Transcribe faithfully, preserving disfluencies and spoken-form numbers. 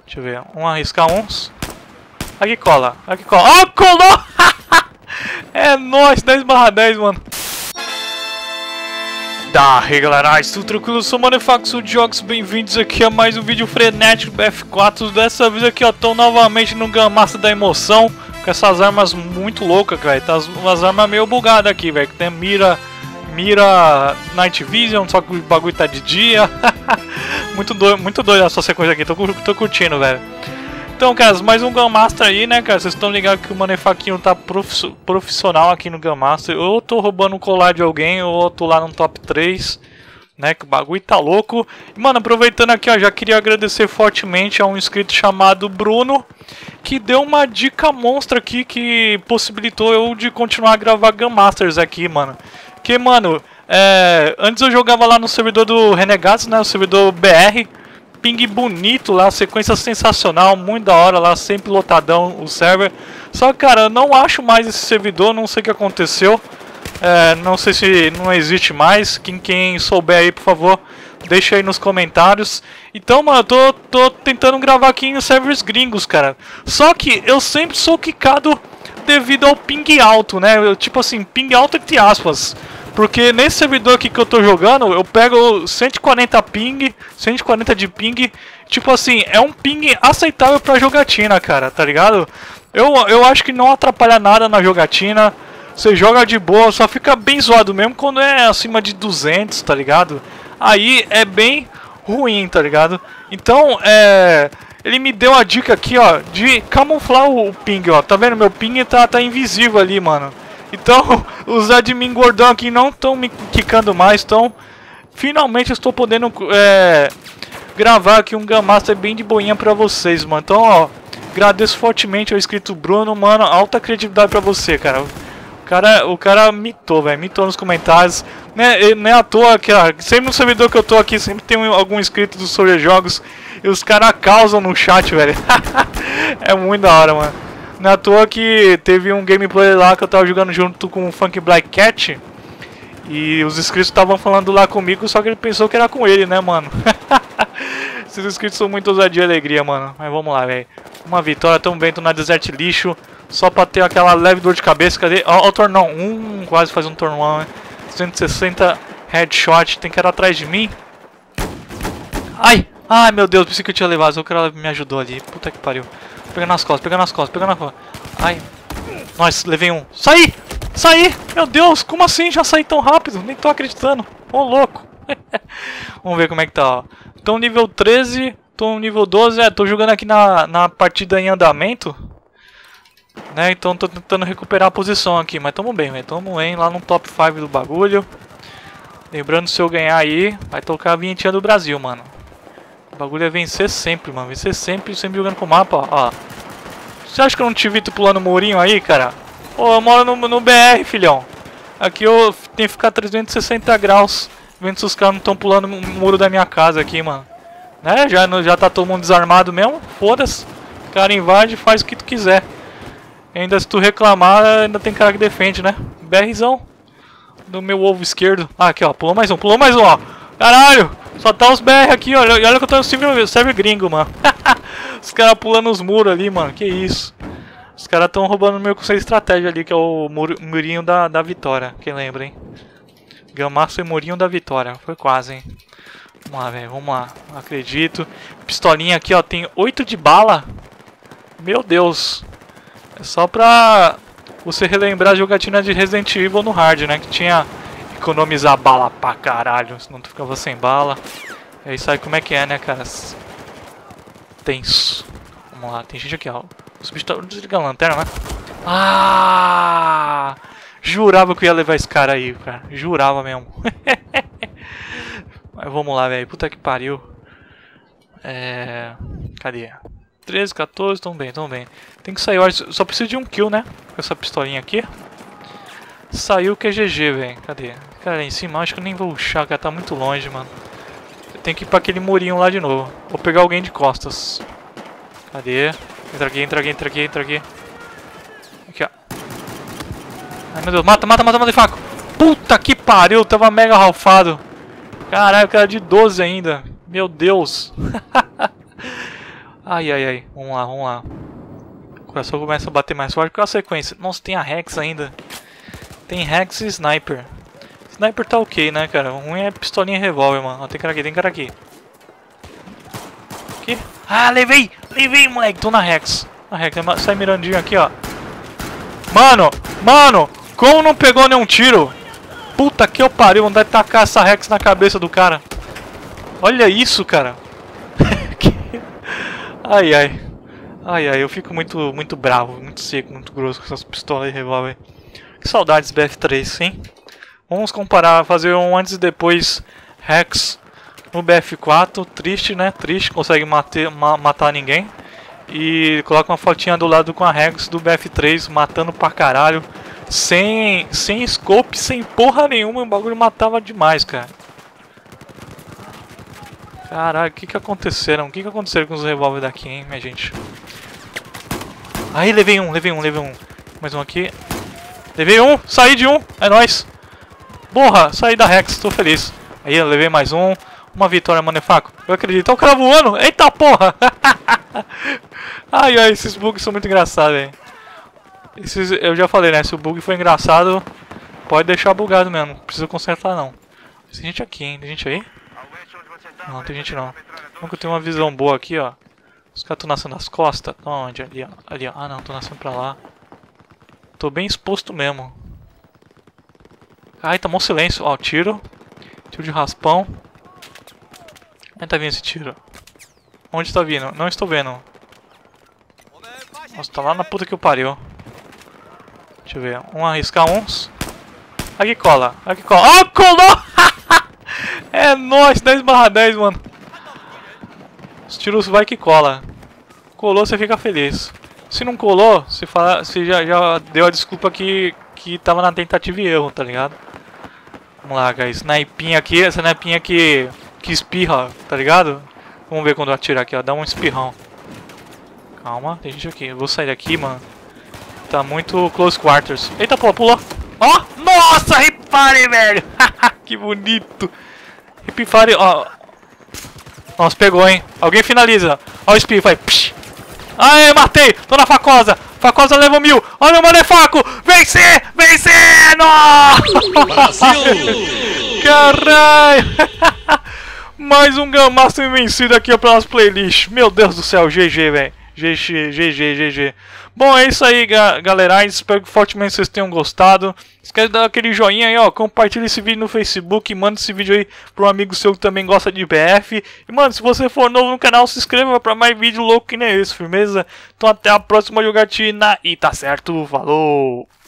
Deixa eu ver. Vamos arriscar uns. Aqui cola. Aqui cola. Oh, colou! É nóis, dez barra dez, mano. Da hey galera, tudo tranquilo? Eu sou o Manefaxo de Jogos, bem-vindos aqui a mais um vídeo frenético do F quatro. Dessa vez aqui, ó, tô novamente no Gunmaster da emoção, com essas armas muito loucas, velho. Tá umas armas meio bugadas aqui, velho. Tem mira, mira Night Vision, só que o bagulho tá de dia. Muito doido, muito doido essa sequência aqui, tô, tô curtindo, velho. Então, caras, mais um Gunmaster aí, né, cara? Vocês estão ligados que o Manefaquinho tá prof profissional aqui no Gunmaster. Ou eu tô roubando o colar de alguém, ou eu tô lá no top três, né? Que o bagulho tá louco. E, mano, aproveitando aqui, ó, já queria agradecer fortemente a um inscrito chamado Bruno, que deu uma dica monstra aqui que possibilitou eu de continuar a gravar Gunmasters aqui, mano. Que, mano, é... antes eu jogava lá no servidor do Renegados, né? O servidor B R. Ping bonito lá, sequência sensacional, muito da hora lá, sempre lotadão o server. Só que, cara, eu não acho mais esse servidor, não sei o que aconteceu. É, não sei se não existe mais. Quem, quem souber aí, por favor, deixa aí nos comentários. Então, mano, eu tô, tô tentando gravar aqui em servers gringos, cara. Só que eu sempre sou quicado devido ao ping alto, né? Eu, tipo assim, ping alto entre aspas. Porque nesse servidor aqui que eu tô jogando, eu pego cento e quarenta ping, cento e quarenta de ping. Tipo assim, é um ping aceitável pra jogatina, cara, tá ligado? Eu, eu acho que não atrapalha nada na jogatina. Você joga de boa, só fica bem zoado mesmo quando é acima de duzentos, tá ligado? Aí é bem ruim, tá ligado? Então, é... ele me deu a dica aqui, ó, de camuflar o ping, ó. Tá vendo? Meu ping tá, tá invisível ali, mano. Então, os admin gordão aqui não estão me quicando mais, então finalmente eu estou podendo é, gravar aqui um Gunmaster bem de boinha pra vocês, mano. Então, ó, agradeço fortemente ao inscrito Bruno, mano, alta criatividade pra você, cara. O cara, o cara mitou, velho, mitou nos comentários. Né, não é à toa que, ó, sempre no servidor que eu tô aqui, sempre tem algum inscrito do Sobre Jogos e os caras causam no chat, velho. É muito da hora, mano. Não é à toa que teve um gameplay lá que eu tava jogando junto com o Funk Black Cat. E os inscritos estavam falando lá comigo, só que ele pensou que era com ele, né, mano? Esses inscritos são muito ousadia e alegria, mano. Mas vamos lá, velho. Uma vitória, tão bem, tô na Desert Lixo. Só pra ter aquela leve dor de cabeça. Cadê? Ó, ó o tornão. Um, quase faz um tornão, né? cento e sessenta headshot. Tem que ir atrás de mim. Ai! Ai, meu Deus, pensei que eu tinha levado. O cara me ajudou ali. Puta que pariu. Pega nas costas, pega nas costas, pega nas costas. Ai. Nossa, levei um. Saí! Saí! Meu Deus, como assim? Já saí tão rápido? Nem tô acreditando. Ô, louco. Vamos ver como é que tá, ó. Tô no nível treze, tô no nível doze. É, tô jogando aqui na, na partida em andamento. Né, então tô tentando recuperar a posição aqui. Mas tamo bem, velho. Tamo bem lá no top cinco do bagulho. Lembrando, se eu ganhar aí, vai tocar a vinhetinha do Brasil, mano. O bagulho é vencer sempre, mano. Vencer sempre, sempre jogando com o mapa, ó. Você acha que eu não te vi tu pulando o murinho aí, cara? Pô, eu moro no, no B R, filhão. Aqui eu tenho que ficar trezentos e sessenta graus. Vendo se os caras não estão pulando o muro da minha casa aqui, mano. Né? Já, já tá todo mundo desarmado mesmo. Foda-se. O cara invade e faz o que tu quiser. E ainda se tu reclamar, ainda tem cara que defende, né? BRzão. Do meu ovo esquerdo. Ah, aqui, ó. Pulou mais um, pulou mais um, ó. Caralho! Só tá os B R aqui, olha, e olha que eu tô no server, server gringo, mano. Os caras pulando os muros ali, mano, que isso. Os caras tão roubando o meu conceito de estratégia ali, que é o mur, murinho da, da vitória, quem lembra, hein? Gunmaster e murinho da vitória, foi quase, hein? Vamos lá, velho, vamos lá, não acredito. Pistolinha aqui, ó, tem oito de bala. Meu Deus. É só pra você relembrar a jogatina de Resident Evil no hard, né, que tinha... economizar bala pra caralho, senão tu ficava sem bala. E aí sabe como é que é, né, cara? Tenso. Vamos lá, tem gente aqui, ó. Os bichos estão desligando a lanterna, né? Ah! Jurava que eu ia levar esse cara aí, cara. Jurava mesmo. Mas vamos lá, velho. Puta que pariu. É... Cadê? treze, quatorze, tão bem, tão bem. Tem que sair, só preciso de um kill, né? Com essa pistolinha aqui. Saiu que é G G, velho. Cadê? Cara, em cima, acho que eu nem vou rushar, cara. Tá muito longe, mano. Eu tenho que ir pra aquele murinho lá de novo. Vou pegar alguém de costas. Cadê? Entra aqui, entra aqui, entra aqui, entra aqui. Aqui, ó. Ai, meu Deus. Mata, mata, mata, mata de faco. Puta que pariu. Tava mega ralfado. Caralho, cara de doze ainda. Meu Deus. Ai, ai, ai. Vamos lá, vamos lá. O coração começa a bater mais forte. Qual é a sequência? Nossa, tem a Rex ainda. Tem Rex e Sniper. Sniper tá ok, né, cara? O ruim é pistolinha e revólver, mano. Ó, tem cara aqui, tem cara aqui. Aqui. Ah, levei! Levei, moleque! Tô na Rex. Na Rex. Sai mirandinho aqui, ó. Mano! Mano! Como não pegou nenhum tiro? Puta que eu pariu. Vontade de tacar essa Rex na cabeça do cara. Olha isso, cara. Ai, ai. Ai, ai. Eu fico muito, muito bravo, muito seco, muito grosso com essas pistolas e revólver. Que saudades B F três, hein? Vamos comparar, fazer um antes e depois Rex no B F quatro. Triste, né? Triste, consegue mater, ma matar ninguém. E coloca uma fotinha do lado com a Rex do B F três, matando pra caralho. Sem, sem scope, sem porra nenhuma. O bagulho matava demais, cara. Caralho, o que que aconteceram? O que que aconteceram com os revólveres daqui, hein, minha gente? Aí, levei um, levei um, levei um. Mais um aqui. Levei um, saí de um, é nóis. Porra, saí da Rex, tô feliz. Aí, eu levei mais um. Uma vitória, Manefaco. Eu acredito. Olha o cara voando. Eita porra. Ai, ai, esses bugs são muito engraçados, velho. Esses, eu já falei, né? Se o bug foi engraçado, pode deixar bugado mesmo. Não precisa consertar, não. Tem gente aqui, hein? Tem gente aí? Não, tem gente não. Nunca tenho uma visão boa aqui, ó. Os caras estão nascendo nas costas. Onde? Ali, ó. Ali, ó. Ah, não. Tô nascendo pra lá. Tô bem exposto mesmo. Ai, tomou silêncio. Ó, tiro. Tiro de raspão. Onde tá vindo esse tiro? Onde tá vindo? Não estou vendo. Nossa, tá lá na puta que eu pariu. Deixa eu ver. Vamos arriscar uns. Aqui cola. Aqui cola. Ah, colou! É nóis, dez barra dez, mano. Os tiros vai que cola. Colou, você fica feliz. Se não colou, você, fala, você já, já deu a desculpa que, que tava na tentativa e erro, tá ligado? Vamos lá, guys. Snipinha aqui, essa snipinha que, que espirra, tá ligado? Vamos ver quando eu atirar aqui, ó. Dá um espirrão. Calma, tem gente aqui. Eu vou sair daqui, mano. Tá muito close quarters. Eita, pô, pulou. Ó, oh, nossa, repare, velho. Que bonito. Repare, ó. Nossa, pegou, hein. Alguém finaliza. Ó o espirro, vai. Psh. Aê, matei. Tô na facosa. Facosa level mil. Olha o Manefaco. Vencer, vencer. Nossa. Caralho. Mais um Gunmaster vencido aqui pra nossa playlist. Meu Deus do céu, G G, velho. G G, G G, G G. Bom, é isso aí, ga galera. Espero que fortemente vocês tenham gostado. Esquece de dar aquele joinha aí, ó. Compartilha esse vídeo no Facebook. Manda esse vídeo aí para um amigo seu que também gosta de B F. E, mano, se você for novo no canal, se inscreva para mais vídeo louco que nem esse, firmeza? Então até a próxima jogatina e tá certo, falou!